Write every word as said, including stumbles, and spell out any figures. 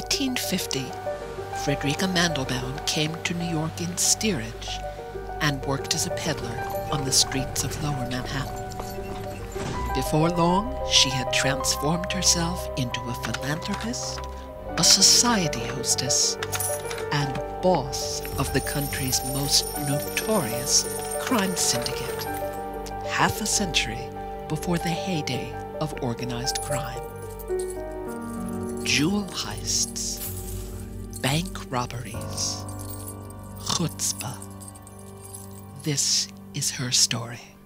eighteen fifty, Frederica Mandelbaum came to New York in steerage and worked as a peddler on the streets of Lower Manhattan. Before long, she had transformed herself into a philanthropist, a society hostess, and boss of the country's most notorious crime syndicate, half a century before the heyday of organized crime. Jewel heists, bank robberies, chutzpah. This is her story.